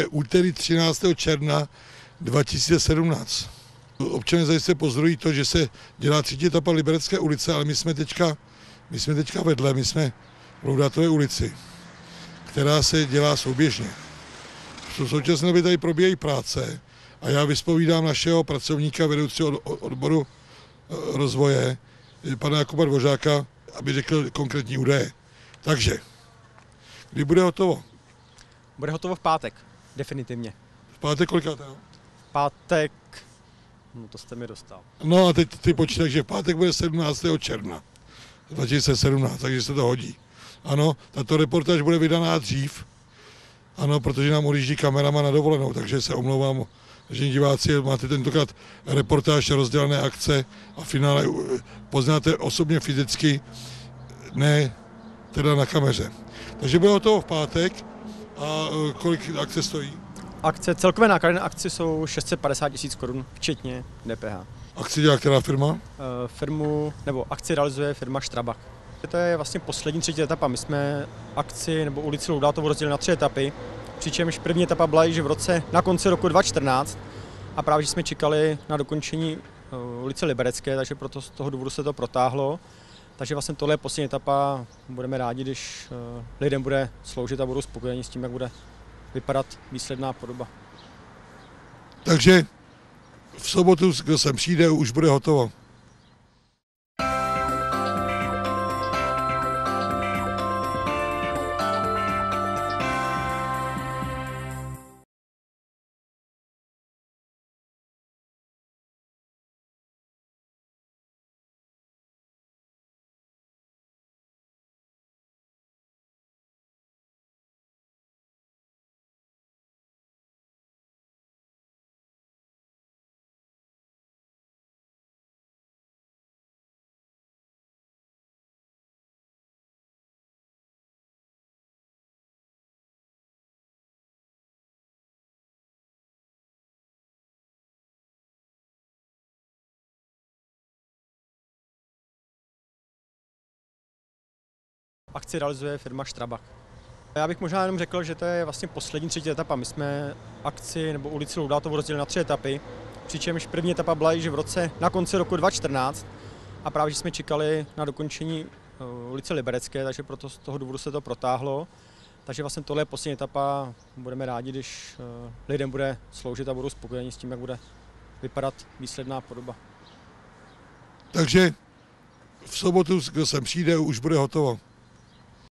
je úterý 13. června 2017. Občané zajisté pozorují to, že se dělá třetí etapa Liberecké ulice, ale my jsme teďka vedle, my jsme v Laudátové ulici, která se dělá souběžně. V současné době tady probíhají práce a já vyspovídám našeho pracovníka vedoucího odboru rozvoje, pana Jakuba Dvořáka, aby řekl konkrétní údaje. Takže, kdy bude hotovo? Bude hotovo v pátek, definitivně. V pátek kolikátého? V pátek, no to jste mi dostal. No a teď ty počítaj, že v pátek bude 17. června 2017, takže se to hodí. Ano, tato reportáž bude vydaná dřív, ano, protože nám odjíždí kameraman na dovolenou, takže se omlouvám, že diváci, máte tentokrát reportáž, rozdělené akce a finále poznáte osobně fyzicky, ne teda na kameře. Takže bude hotovo v pátek a kolik akce stojí? Celkové náklady na akci jsou 650 000 korun, včetně DPH. Akci dělá která firma? Akci realizuje firma Strabag. To je vlastně poslední třetí etapa. My jsme akci nebo ulici Laudátovu rozdělili na 3 etapy, přičemž první etapa byla již na konci roku 2014 a právě jsme čekali na dokončení ulice Liberecké, takže proto z toho důvodu se to protáhlo. Takže vlastně tohle je poslední etapa, budeme rádi, když lidem bude sloužit a budou spokojeni s tím, jak bude vypadat výsledná podoba. Takže v sobotu, kdo sem přijde, už bude hotovo. Akci realizuje firma Strabag. Já bych možná jenom řekl, že to je vlastně poslední třetí etapa. My jsme akci nebo ulici Laudátovu rozdělili na 3 etapy, přičemž první etapa byla již na konci roku 2014 a právě jsme čekali na dokončení ulice Liberecké, takže proto z toho důvodu se to protáhlo. Takže vlastně tohle je poslední etapa, budeme rádi, když lidem bude sloužit a budou spokojeni s tím, jak bude vypadat výsledná podoba. Takže v sobotu, kdo sem přijde, už bude hotovo.